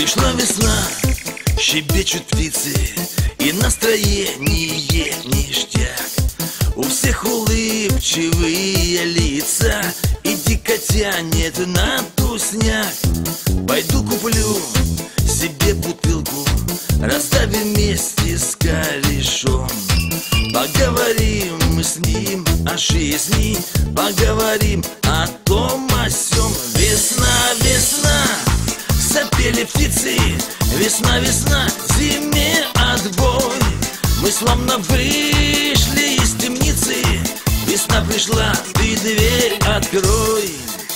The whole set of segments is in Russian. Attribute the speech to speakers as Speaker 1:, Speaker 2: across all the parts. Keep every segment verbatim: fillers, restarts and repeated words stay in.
Speaker 1: Пришла весна, щебечут птицы, и настроение ништяк. У всех улыбчивые лица, и дико тянет на тусняк. Пойду куплю себе бутылку, расставим вместе с корешом. Поговорим мы с ним о жизни, поговорим о том о сём. Весна, весна, запели птицы, весна, весна, зиме отбой. Мы словно вышли из темницы, весна пришла, ты дверь открой.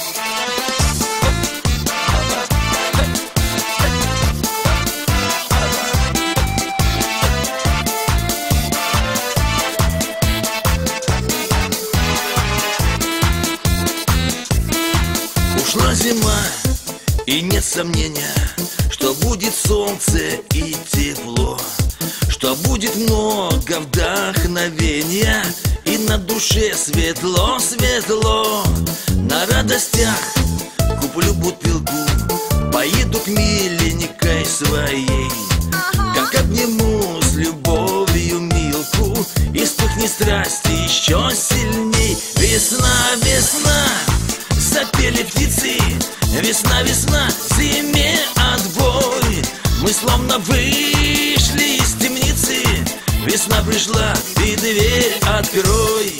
Speaker 1: Ушла зима, и нет сомнения, что будет солнце и тепло, что будет много вдохновения, и на душе светло, светло. На радостях куплю бутылку, поеду к миленькой своей, как обниму с любовью Милку, и вспыхнет страсть еще сильней. Весна, весна, запели птицы, весна, весна, зиме отбой. Мы словно вышли из темницы, весна пришла, ты дверь открой.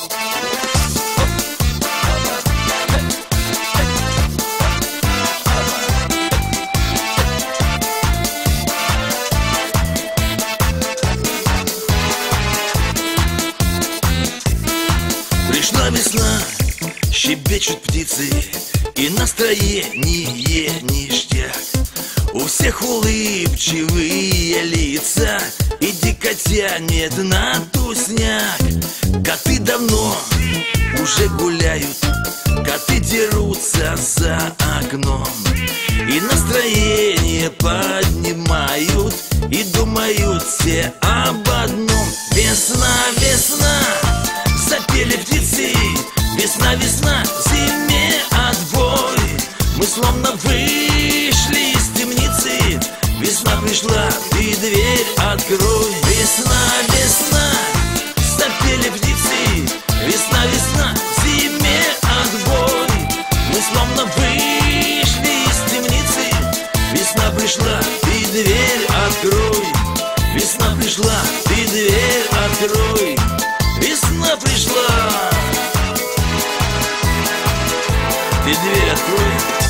Speaker 1: Пришла весна, щебечут птицы, и настроение ништяк. У всех улыбчивые лица, и дико тянет на тусняк. Коты давно уже гуляют, коты дерутся за окном, и настроение поднимают, и думают все об одном. Весна, весна, запели птицы, весна, весна, зиме отбой. Мы словно вышли из темницы, весна пришла, ты дверь открой. Весна, весна, запели птицы, весна, весна, зиме отбой. Мы словно вышли из темницы, весна пришла, ты дверь открой. Весна пришла, ты дверь открой. Весна пришла, ты дверь открой.